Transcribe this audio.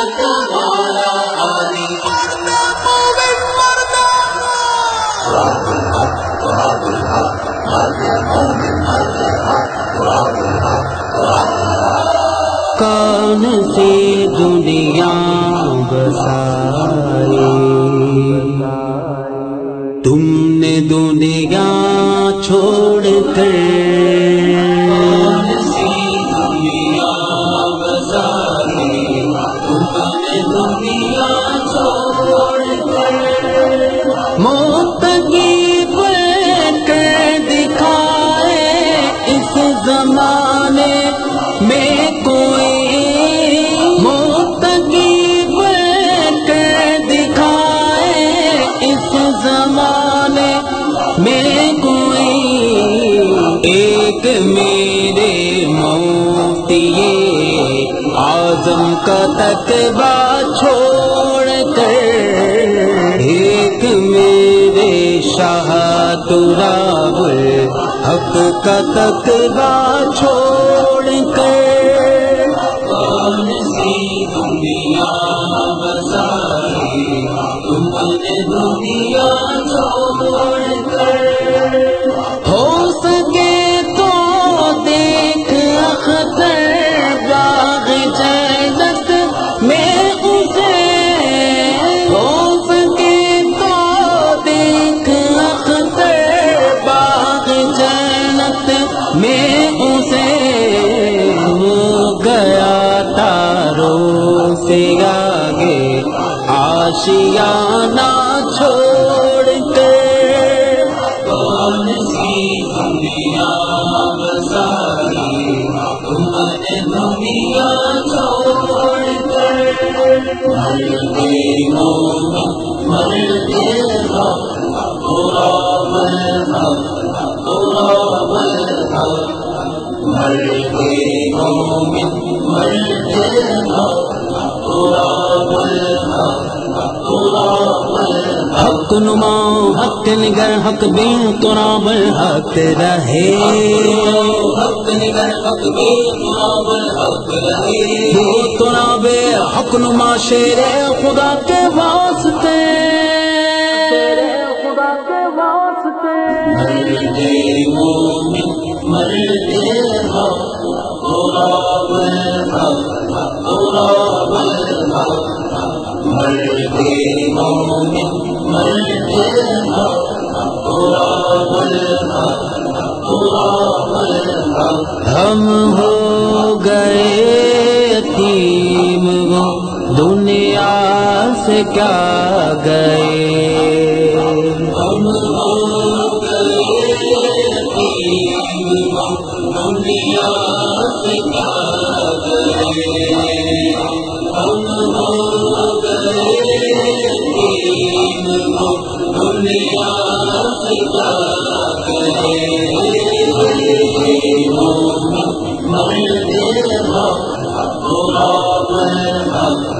تمہارا علی کون سی دنیا بسائی تم نے دنیا چھوڑ کر کون سی دنیا بسائی تم نے دنیا چھوڑ کر موتگی پر کر دکھائے اس زمانے میں کوئی موتگی پر کر دکھائے اس زمانے میں کوئی ایک میرے مفتی اعظم کا تقویٰ چھوڑ کر ایک میرے شاہ تراب حق کا تقویٰ چھوڑ کر کون سی دنیا بسائی تم نے دنیا چھوڑ کر ہو سکے تو دیکھ اختر باغ جنت میں اسے ہو سکے تو دیکھ اختر باغ جنت میں اسے ہو گیا تاروں سے آگے آشیانہ چھوڑ کر کون سی دنیا بسائی تم نے دنیا چھوڑ کر مرتے مومن مرتے حق غلام الحق غلام الحق مرتے مومن مرتے حق غلام الحق حق نما حق نگر حق بین تراب الحق رہے حق نگر حق بین تراب الحق رہے وہ تراب حق نما شیر خدا کے واسطے مرتے مومن مرتے حق غلام الحق غلام الحق مرتے مومن مرتے حق غلام الحق غلام الحق ہم ہو گئے یتیم وہ دنیا سے کیا گئے ہم ہو گئے یتیم وہ دنیا سے کیا گئے ہم ہو گئے یتیم وہ دنیا سے کیا گئے مرتے حق غلام الحق